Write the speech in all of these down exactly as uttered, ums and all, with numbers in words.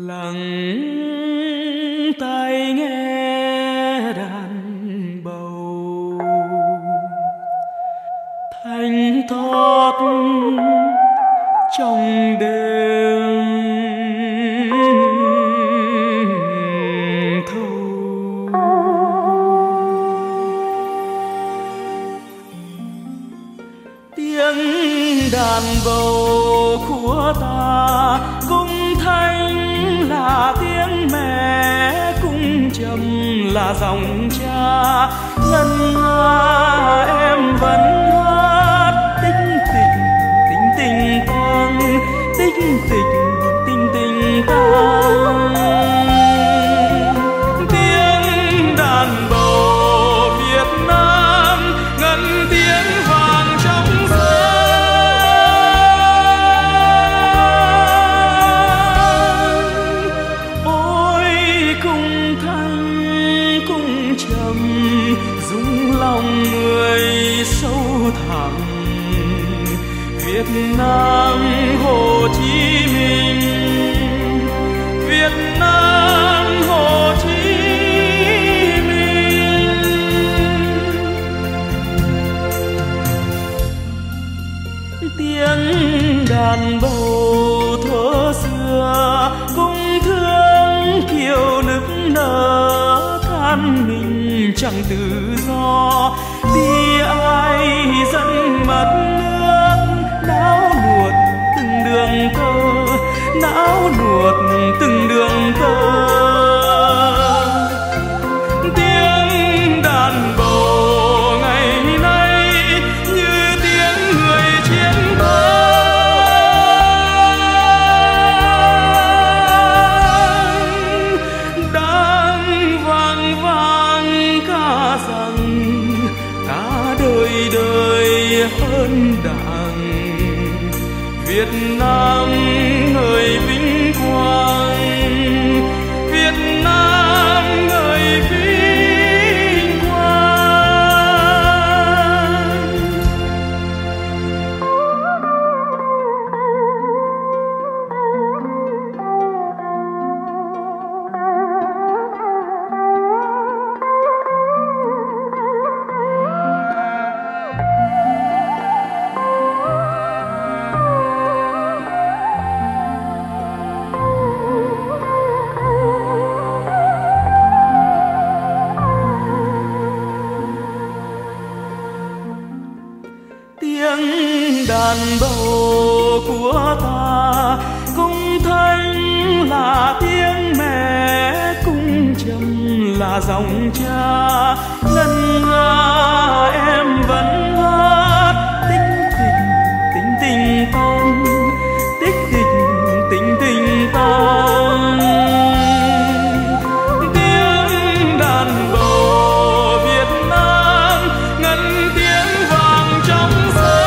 lắng tai nghe đàn bầu thanh thoát trong đêm thâu. Tiếng đàn bầu của ta cung thanh là tiếng mẹ, cung trầm là dòng cha. Ngân nga em vẫn hát tính tình tính tình tăng, tính tình tình tình tăng. Tiếng đàn bầu Việt Nam ngân tiếng vàng trong gió. Ôi cung thanh cung trầm rung lòng người sâu thẳm. Việt Nam Hồ Chí Minh, Việt Nam Hồ Chí Minh. Tiếng đàn bầu thuở xưa cung thương kiều nức nở, than mình chẳng tự do. Đi ai dẫn mất não nuột từng đường tơ, não nuột từng đường tơ. Tiếng đàn bầu ngày nay như tiếng người chiến thắng, đang vang vang ca rằng cả đời đời hơn đảng. Việt Nam người vinh quang, Việt Nam người vinh quang. Đàn bầu của ta cung thanh là tiếng mẹ, cung trầm là dòng cha. Ngân nga em vẫn hát tích tình tính tình tăng, tích tình tính tình tăng. Tiếng đàn bầu Việt Nam ngân tiếng vàng trong gió.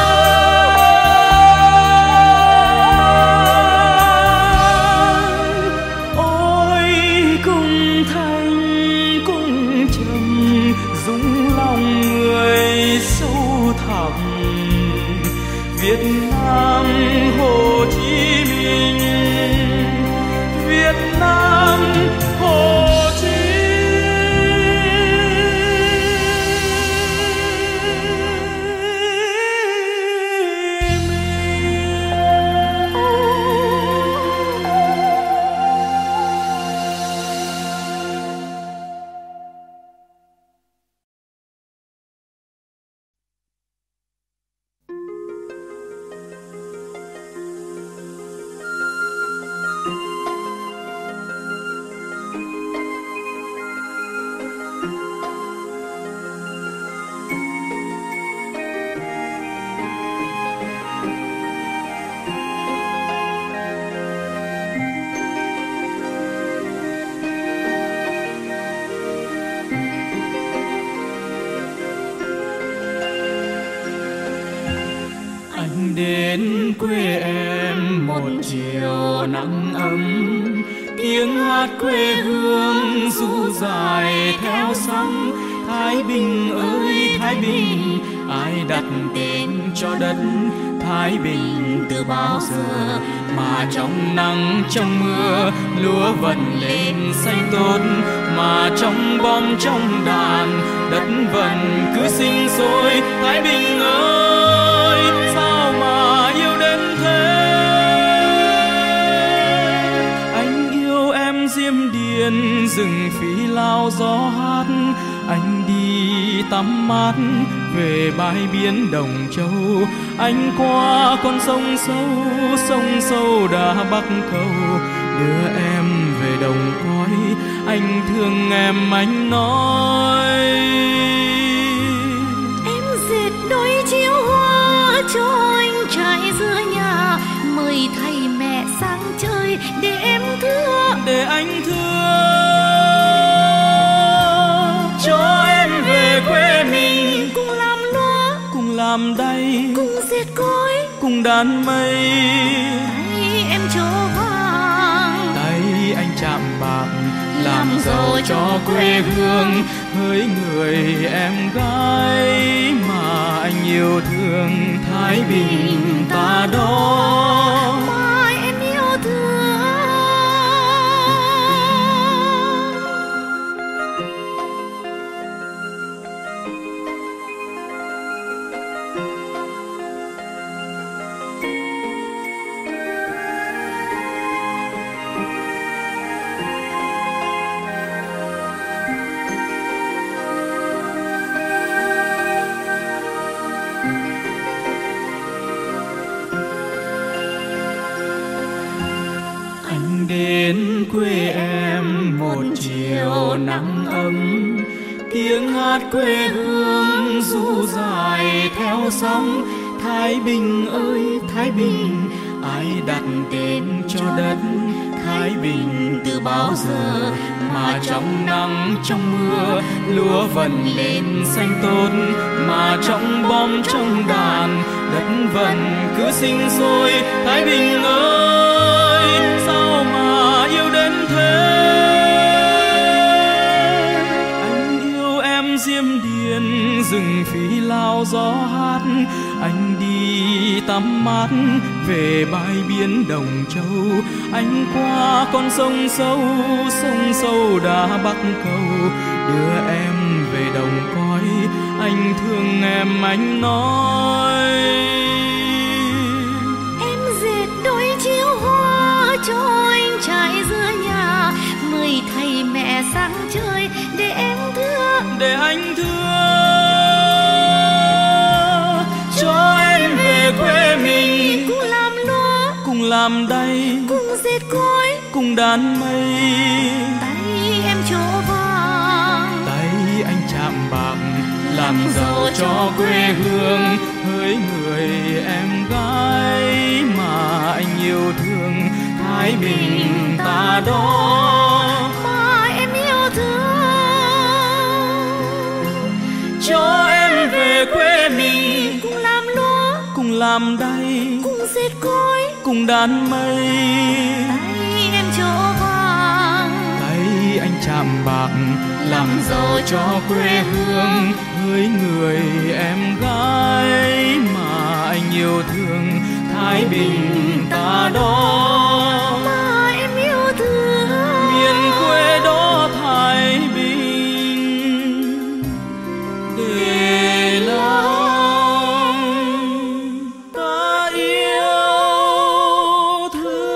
Việt Nam Hồ Chí Minh, Việt Nam Hồ Chí đến quê em một chiều nắng ấm, tiếng hát quê hương ru dài theo sóng. Thái Bình ơi Thái Bình, ai đặt tên cho đất Thái Bình từ bao giờ, mà trong nắng trong mưa lúa vần lên xanh tốt, mà trong bom trong đàn đất vần cứ sinh sôi. Thái Bình ơi, sao mà yêu đến thế? Anh yêu em Diêm Điền, rừng Phi Lao gió hát. Anh đi tắm mát về bãi biển Đồng Châu. Anh qua con sông sâu, sông sâu đã Bắc Cầu, đưa em về đồng cõi. Anh thương em anh nói. Em dệt đôi chiếu hoa cho anh trải giữa nhà, mời thầy mẹ sang chơi để em thương, để anh thương. Cho em về quê mình, cùng làm lúa, cùng làm đay, cùng dệt cối, cùng đàn mây. tay em chỗ vàng, tay anh chạm bạc, làm giàu cho quê hương. Hỡi người em gái mà anh yêu thương, Thái Bình ta đó mà em yêu thương. Đến quê em một chiều nắng ấm, tiếng hát quê hương ru dài theo sóng. Thái Bình ơi Thái Bình, ai đặt tên cho đất Thái Bình từ bao giờ, mà trong nắng trong mưa lúa vần lên xanh tốt, mà trong bom trong đàn đất vần cứ sinh sôi. Thái Bình ơi, sao mà yêu đến thế? Anh yêu em Diêm Điền, rừng Phi Lao gió hát. Anh đi tắm mát về bãi biển Đồng Châu. Anh qua con sông sâu, sông sâu đã Bắc Cầu, đưa em về đồng cõi. Anh thương em anh nói. Em dệt đôi chiếu hoa cho anh trải giữa nhà, mời thầy mẹ sang chơi để em thương, để anh thương. Cho em về quê mình, cùng làm lúa, cùng làm đay, cùng dệt cối, cùng đàn mây. tay em chỗ vàng, tay anh chạm bạc, làm giàu cho quê hương. Hỡi người em gái mà anh yêu thương, Thái Bình ta đó mà em yêu thương. cho em về quê mình, cùng làm lúa, cùng làm đay, cùng dệt cối, cùng đàn mây. tay em chỗ vàng, tay anh chạm bạc, làm giàu cho quê hương. Hỡi người em gái mà anh yêu thương, Thái Bình ta đó mà em yêu thương. miền quê đó Thái Bình để lòng ta yêu thương.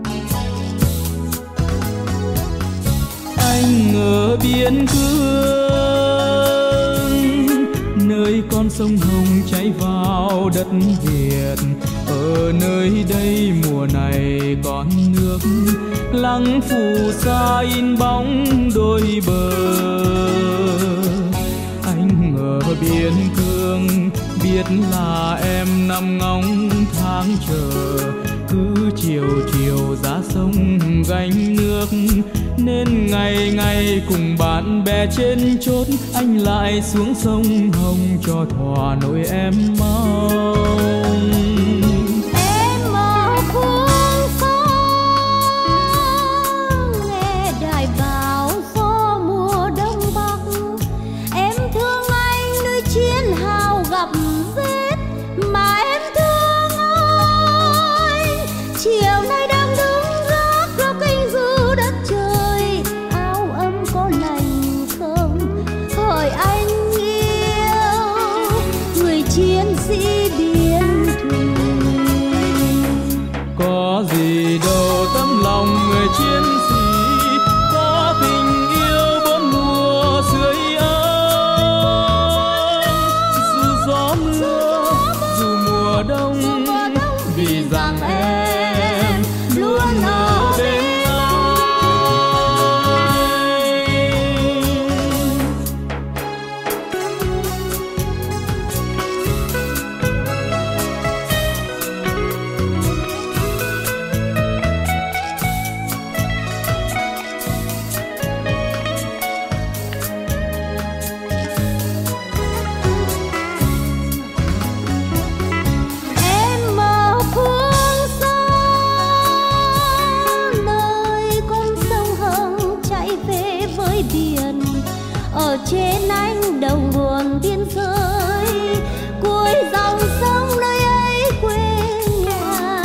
Anh ở biên cương sông Hồng chảy vào đất Việt. Ở nơi đây mùa này còn nước lắng phù sa in bóng đôi bờ. Anh ở biên cương biết là em nằm ngóng tháng chờ, cứ chiều chiều ra sông gánh nước, nên ngày ngày cùng bạn bè trên chốt anh lại xuống sông Hồng cho thỏa nỗi em mong. Em ở phương xa nghe đài báo gió mùa đông bắc, em thương anh nơi chiến hào gặp giết mà em thương anh. Chiều nay đang đứng gác lo canh giữ đất trời, áo ấm có lành không hỏi anh yêu người chiến sĩ biên thùy. Có gì đâu tấm lòng người chiến sĩ, có tình yêu bốn mùa sưởi ấm. Dù gió mưa dù mùa đông, vì rằng em luôn ở bên anh. Em ở phương xa nơi con sông Hồng chảy về với biển, ở trên anh đầu nguồn biên giới, cuối dòng sông nơi ấy quê nhà.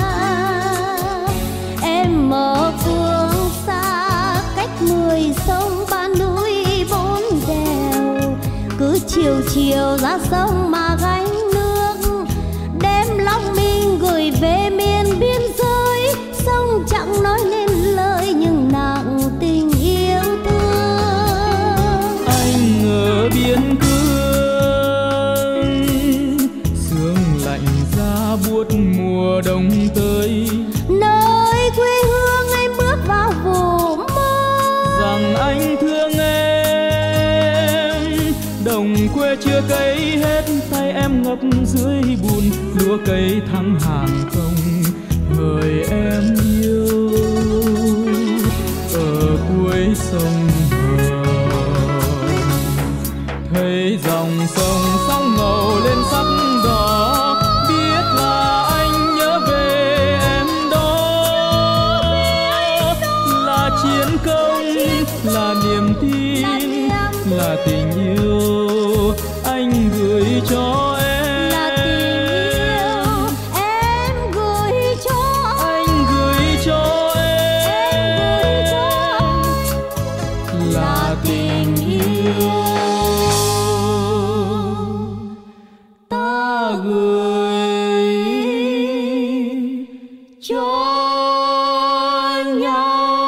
Em ở phương xa cách mười sông ba núi bốn đèo, cứ chiều chiều ra sông mà gánh nước, đem lòng mình gửi về miền biên giới. Sông chẳng nói nên lời nhưng nặng tình yêu thương. Anh ở biên cương sương lạnh giá buốt mùa đông tới, Nơi quê hương em bước vào vụ mơ, rằng anh thương em. Đồng quê chưa cấy hết, tay em ngập dưới bùn, lúa cây thắng hàng không hỡi em yêu. Ở cuối sông Hồng thấy dòng sông sóng ngầu lên sắc đỏ, biết là anh nhớ về em đó. Là chiến công, là niềm tin, là tình yêu anh gửi cho em. là tình yêu em gửi cho Anh gửi cho em, gửi em cho là tình yêu ta gửi cho nhau.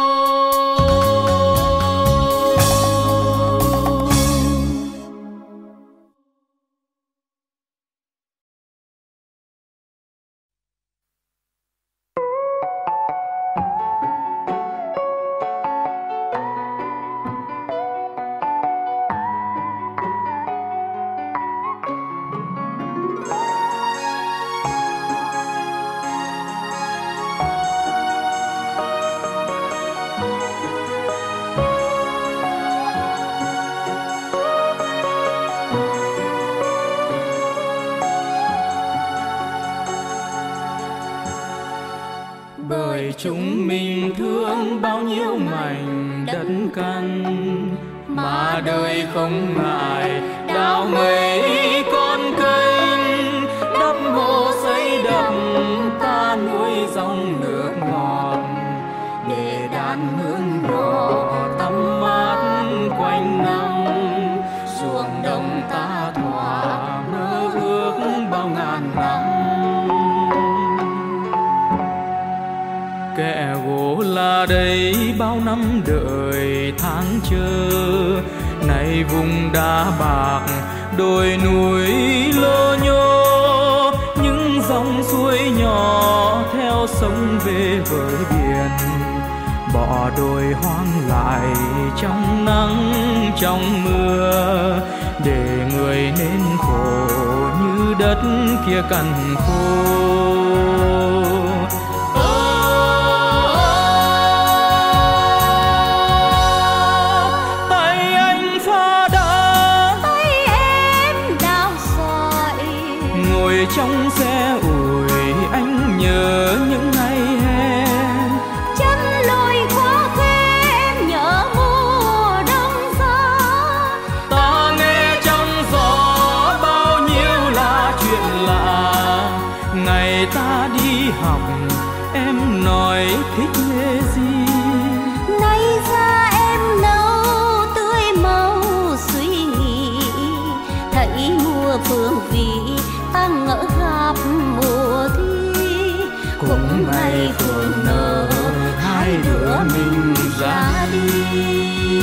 Bởi chúng mình thương bao nhiêu mảnh đất căn, mà đời không ngại đào mấy con kênh, đắp hồ xây đập ta nuôi dòng nước ngọt, để đàn hương nhỏ tắm mát quanh năm. Xuồng đông ta thỏa mơ ước bao ngàn năm. Kẻ gỗ là đây bao năm đợi tháng chờ, nay này vùng đá bạc, đồi núi lô nhô, những dòng suối nhỏ theo sông về với biển. Bỏ đồi hoang lại trong nắng trong mưa, để người nên khổ như đất kia cằn khô. Tay anh pha đá, tay em đào sỏi, ngồi trong xe ủi anh nhớ những ngày hè. chân lùi qua khe em nhớ mùa đông giá. Ta nghe trong gió bao nhiêu là chuyện lạ, ngày ta đi học em nói thích nghề gì. Nay ra em nâu tươi màu suy nghĩ, thấy mùa phương vị ta ngỡ gặp mùa thi. Cũng ngày phượng nở hai đứa mình ra đi.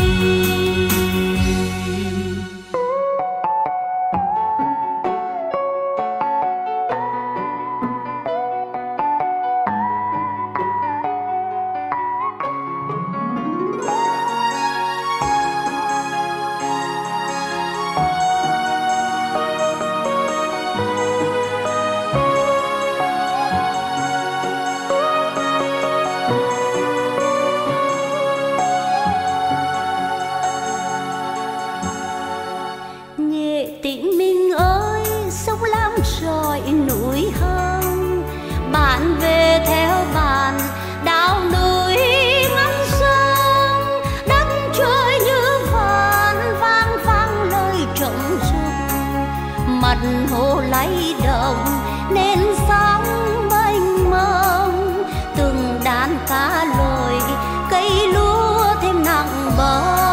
Nghệ Tĩnh Minh ơi, sông Lam rọi núi hồng, bạn về theo bạn đào núi ngăn sông. Đất trời như vàn vang vang lời trống rung, mặt hồ lay động nên sóng mênh mông. Từng đàn cá lội cây lúa thêm nặng bông.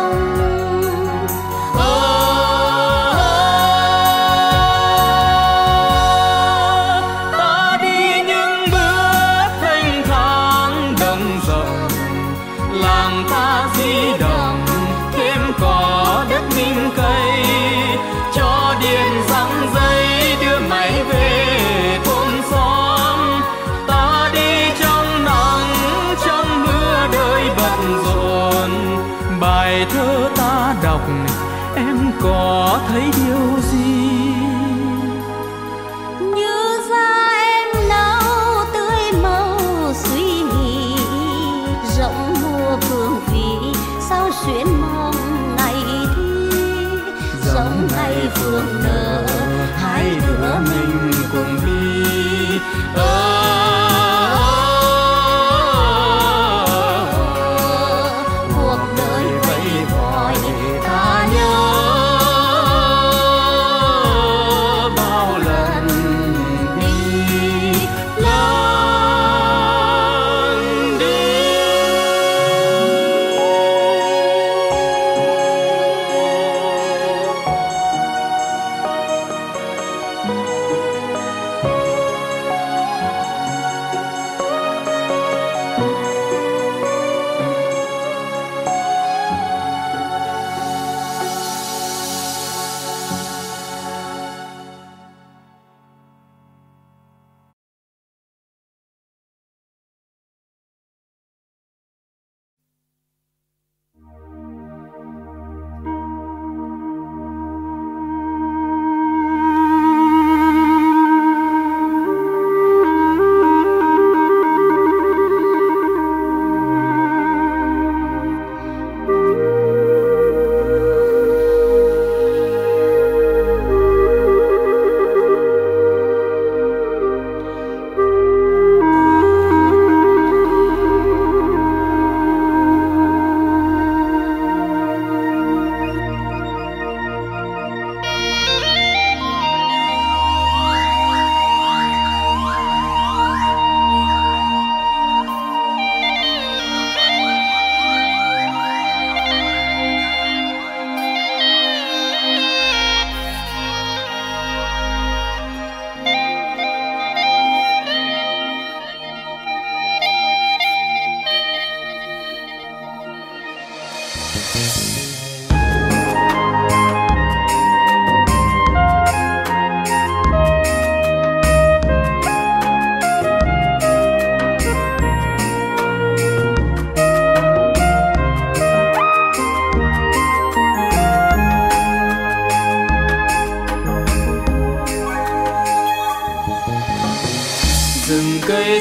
Bài thơ ta đọc em có thấy điều gì? Như da em nâu tươi màu suy nghĩ, rộng mùa phương vị sao xuyên mong ngày thi. Giống ngày phương nở hai đứa mình cùng đi.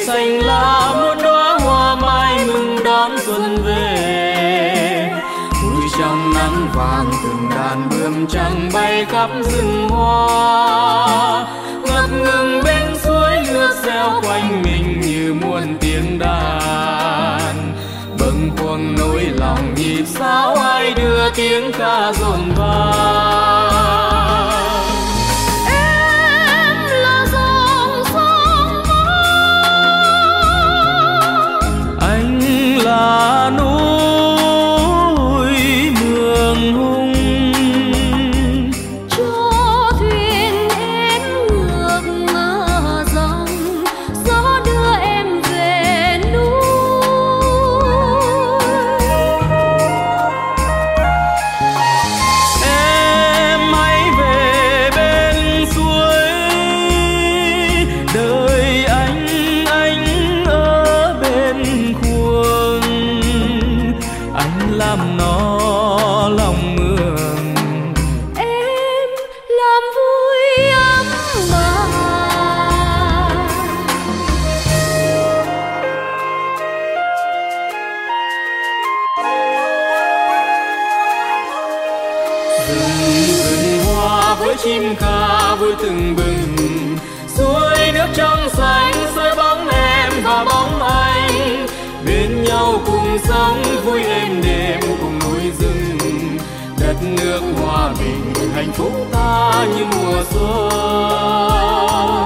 xanh lá muôn đóa hoa mai mừng đón xuân về. Vui trong nắng vàng từng đàn bướm trắng bay khắp rừng hoa, ngập ngừng bên suối nước reo quanh mình như muôn tiếng đàn. Bâng khuâng nỗi lòng nhịp sao ai đưa tiếng ca dồn vang. Là núi Mường Hung, cho thuyền em ngược dòng, gió đưa em về núi. Em hãy về bên suối, đời anh anh ở bên khuôn, anh làm nó lòng mường, em làm vui ấm bà. rừng rừng hoa với chim ca vui từng bừng, suối nước trong xanh soi bóng em và bóng anh, bên nhau cùng sống vui êm đềm cùng núi rừng. Đất nước hòa bình hạnh phúc ta như mùa xuân.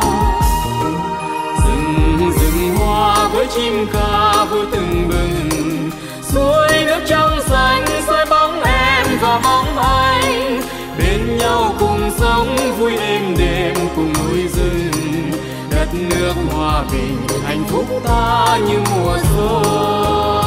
Rừng rừng hoa với chim ca vui từng bừng, suối nước trong xanh soi bóng em và bóng anh, bên nhau cùng sống vui êm đềm cùng núi rừng. Đất nước hòa bình hạnh phúc ta như mùa xuân.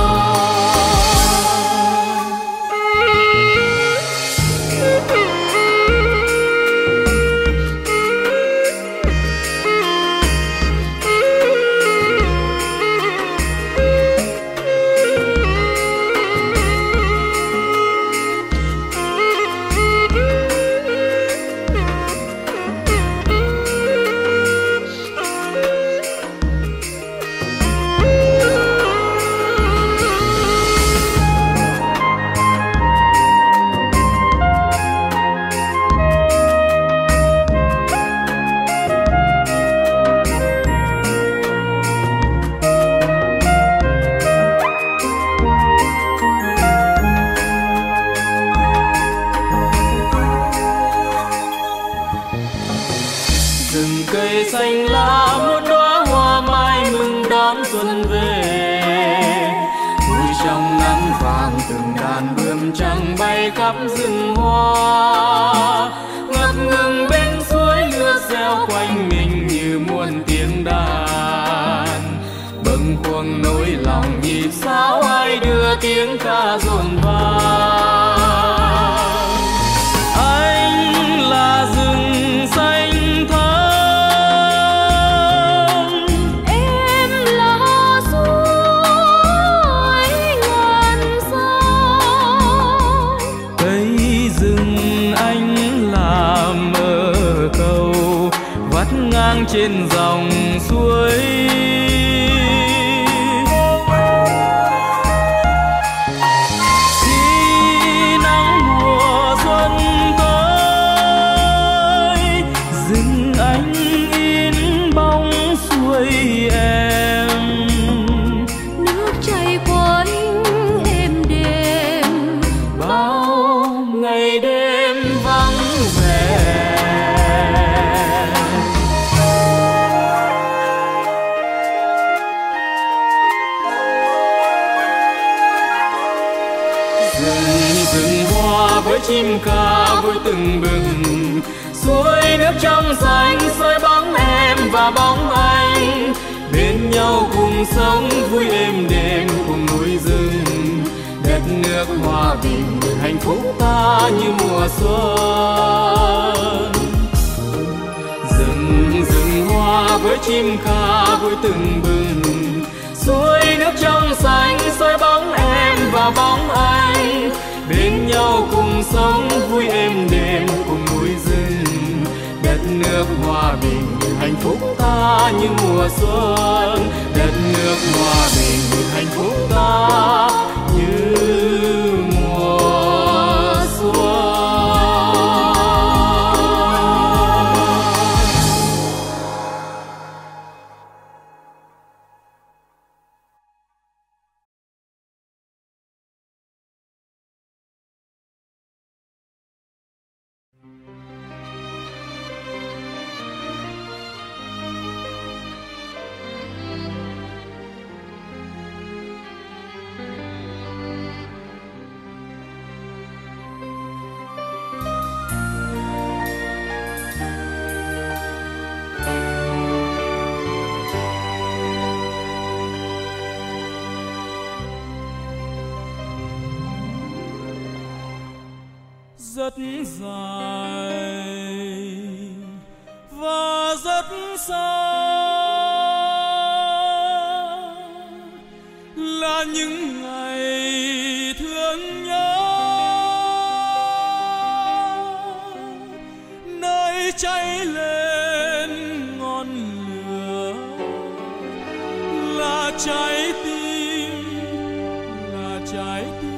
Rừng cây xanh lá muôn đóa hoa mai mừng đón xuân về. Vui trong nắng vàng từng đàn bướm trắng bay khắp rừng hoa, ngập ngừng bên suối nước reo quanh mình như muôn tiếng đàn. Bâng khuâng nỗi lòng nhịp sao ai đưa tiếng ca dồn vang. Anh là rừng xanh ngang trên dòng suối. Khi nắng mùa xuân tới, rừng anh in bóng suối em. Nước chảy quanh êm đềm, bao ngày đêm vắng vẻ. Rừng hoa với chim ca vui từng bừng, suối nước trong xanh soi bóng em và bóng anh, bên nhau cùng sống vui êm đềm cùng núi rừng. Đất nước hòa bình hạnh phúc ta như mùa xuân. Rừng rừng hoa với chim ca vui từng bừng, suối nước trong xanh soi bóng em và bóng anh, bên nhau cùng sống vui êm đềm cùng núi rừng. Đất nước hòa bình hạnh phúc ta như mùa xuân, đất nước hòa bình hạnh phúc ta như mùa xuân. Rất dài và rất xa là những ngày thương nhớ, nơi cháy lên ngọn lửa là trái tim, là trái tim.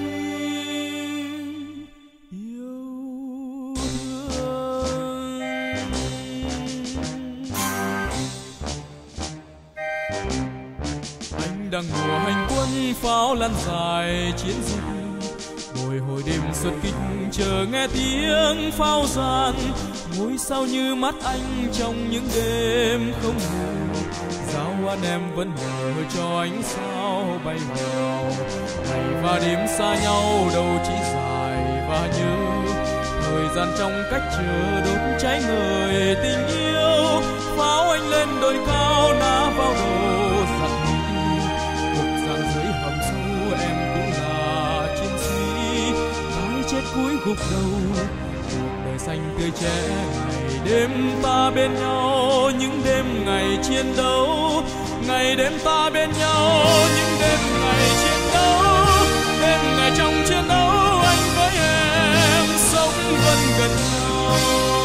Đang mùa hành quân pháo lan dài chiến dịch, bồi hồi đêm xuất kích chờ nghe tiếng pháo giàn. Ngôi sao như mắt anh trong những đêm không ngủ, giao anh em vẫn mơ cho ánh sao bay vào. Ngày và đêm xa nhau đâu chỉ dài và nhớ, thời gian trong cách chờ đốt cháy người tình yêu. Pháo anh lên đồi cao ná vào đầu giặc cuối gục đầu. Cuộc đời xanh tươi trẻ ngày đêm ta bên nhau, những đêm ngày chiến đấu. Ngày đêm ta bên nhau, những đêm ngày chiến đấu. Đêm ngày trong chiến đấu, anh với em sống vẫn gần nhau.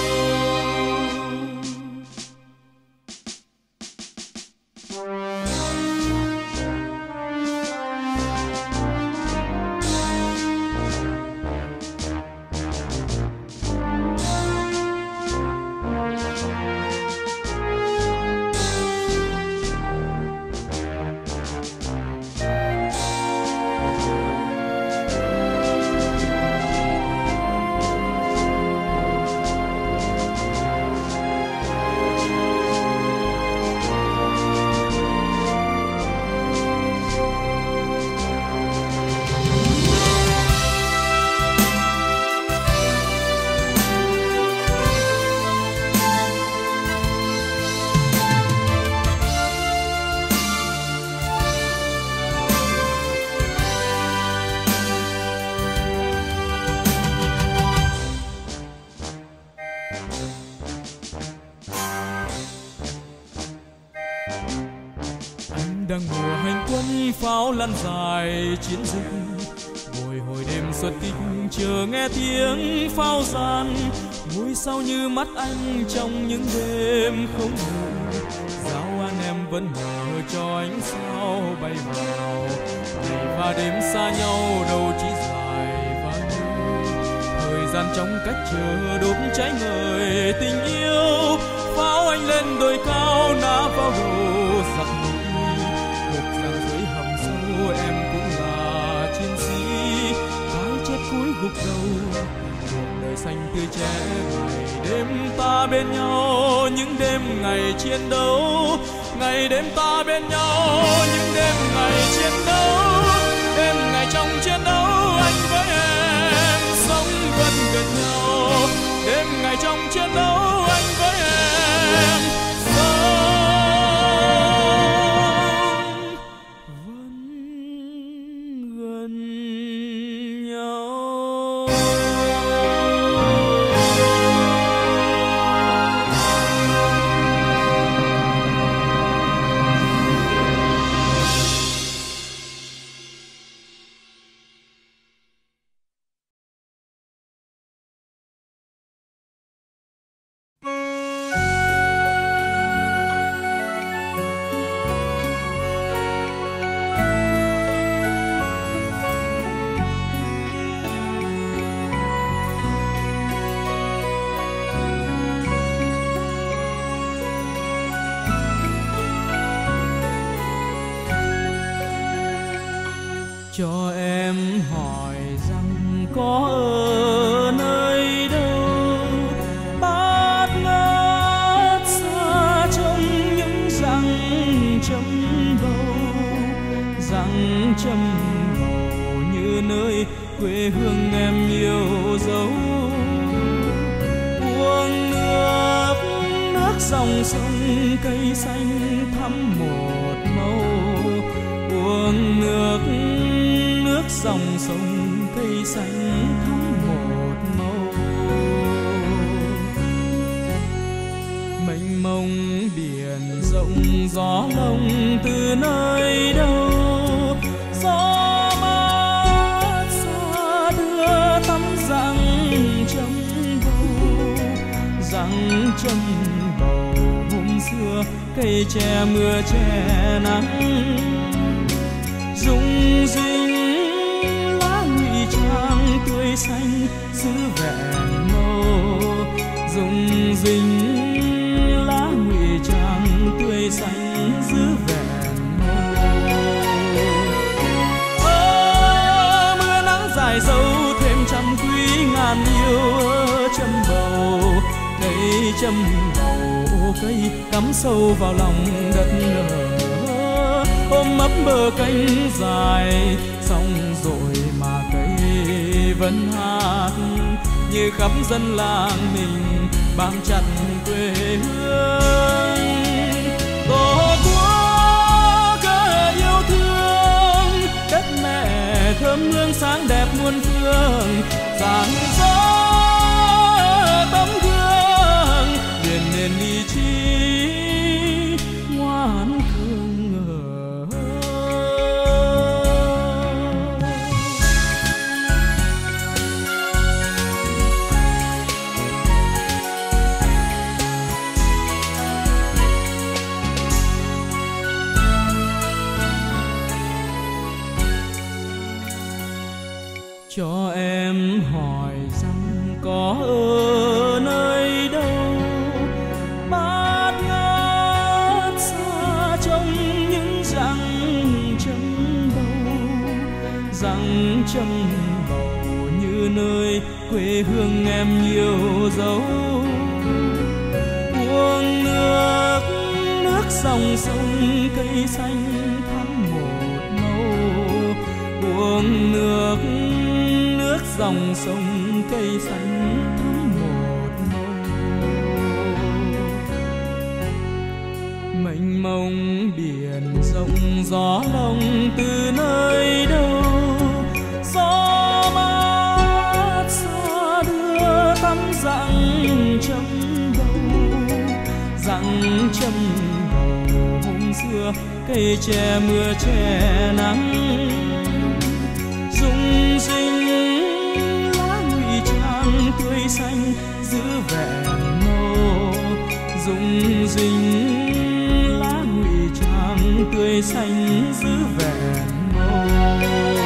Đang mùa hành quân pháo lan dài chiến dịch, bồi hồi đêm xuất kích chờ nghe tiếng pháo giàn. Ngôi sao như mắt anh trong những đêm không ngủ, giao anh em vẫn mơ cho ánh sao bay vào. Ngày và đêm xa nhau đâu chỉ dài và nhớ, thời gian trong cách chờ đốt cháy người tình yêu. Pháo anh lên đồi cao ná vào đầu giặc nổi, cuộc giằng dưới hầm sâu em cũng là chiến sĩ. Cái chết cuối gục đầu, cuộc đời xanh tươi trẻ ngày đêm ta bên nhau, những đêm ngày chiến đấu. Ngày đêm ta bên nhau, những đêm ngày chiến đấu. Đêm ngày trong chiến đấu, anh với em sống vẫn gần nhau. Đêm ngày trong chiến đấu, anh với em sống vẫn gần nhau. cho em hỏi rằng có ở nơi đâu bát ngát xa trong những rặng châm bầu, rặng châm bầu như nơi quê hương em yêu dấu. Uống nước nước dòng sông cây xanh thắm một màu, uống nước nước dòng sông cây xanh thắm một màu. Mênh mông biển rộng gió lồng từ nơi đâu, gió mát xa đưa tắm rặng châm bầu, rặng châm bầu hôm xưa cây che mưa che nắng. Rung rinh lá ngụy trang tươi xanh giữ vẹn màu, rung rinh lá ngụy trang tươi xanh giữ vẹn màu. Ơ mưa nắng dài dâu thêm trăm quý ngàn yêu châm bầu, cây châm bầu cây cắm sâu vào lòng đất nở, ôm ấp bờ cánh dài xong rồi mà cây vẫn hát như khắp dân làng mình bám chặt quê hương. Tổ quốc cờ yêu thương đất mẹ thơm hương sáng đẹp muôn phương, dáng gió tấm gương liền nên ý chí ngoan cường. Cho em hỏi rằng có ở nơi đâu bát ngát xa trong những rặng châm bầu, rặng châm bầu như nơi quê hương em yêu dấu. Uống nước nước dòng sông cây xanh thắm một màu, uống nước nước dòng sông cây xanh thắm một màu. Mênh mông biển rộng gió lồng từ nơi đâu, gió mát xa đưa tắm rặng châm bầu, rặng châm bầu hôm xưa cây che mưa che nắng. Rung rinh lá ngụy trang tươi xanh giữ vẹn màu, rung rinh lá ngụy trang tươi xanh giữ vẹn màu.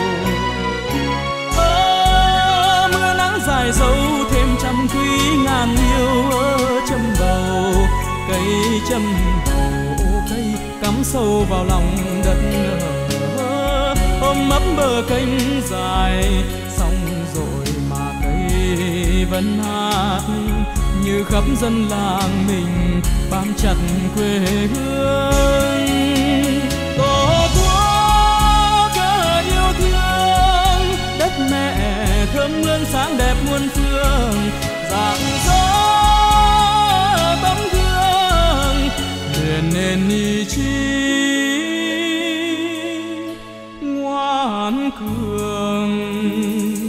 Ơ mưa nắng dài dâu thêm trăm quý ngàn yêu châm bầu, cây châm bầu cây cắm sâu vào lòng đất nở, ôm ấp bờ cánh dài xong rồi mà cây vẫn hát như khắp dân làng mình bám chặt quê hương. Tổ quốc cờ yêu thương đất mẹ thơm hương sáng đẹp muôn phương, dạng gió tấm gương liền nên ý chí ngoan cường.